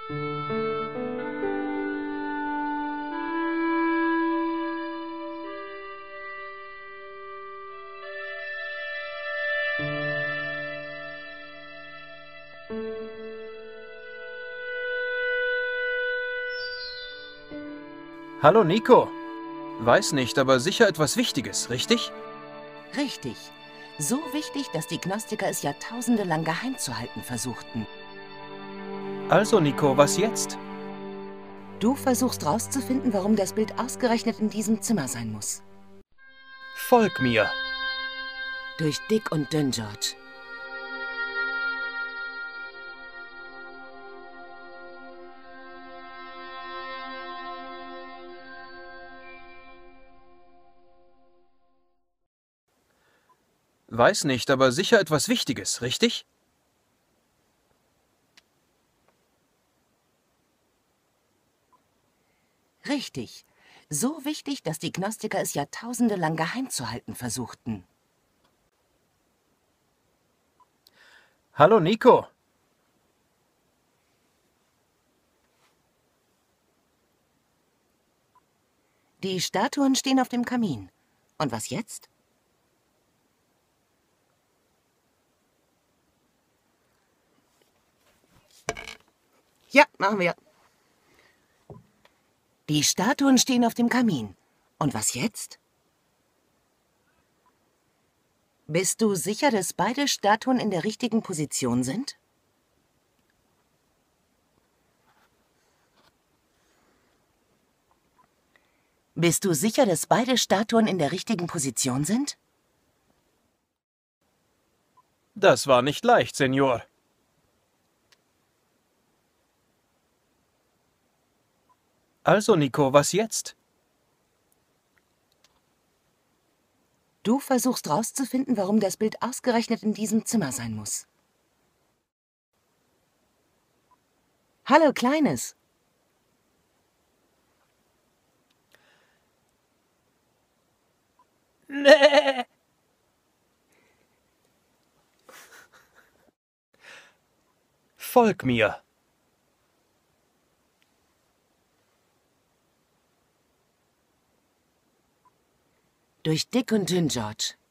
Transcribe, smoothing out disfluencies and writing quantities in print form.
Hallo Nico. Weiß nicht, aber sicher etwas Wichtiges, richtig? Richtig. So wichtig, dass die Gnostiker es Jahrtausende lang geheim zu halten versuchten. Also Nico, was jetzt? Du versuchst rauszufinden, warum das Bild ausgerechnet in diesem Zimmer sein muss. Folg mir. Durch dick und dünn, George. Weiß nicht, aber sicher etwas Wichtiges, richtig? Richtig. So wichtig, dass die Gnostiker es Jahrtausende lang geheim zu halten versuchten. Hallo Nico. Die Statuen stehen auf dem Kamin. Und was jetzt? Ja, machen wir. Die Statuen stehen auf dem Kamin. Und was jetzt? Bist du sicher, dass beide Statuen in der richtigen Position sind? Bist du sicher, dass beide Statuen in der richtigen Position sind? Das war nicht leicht, Senior. Also Nico, was jetzt? Du versuchst rauszufinden, warum das Bild ausgerechnet in diesem Zimmer sein muss. Hallo, Kleines. Nee. Folg mir. Durch dick und dünn, George.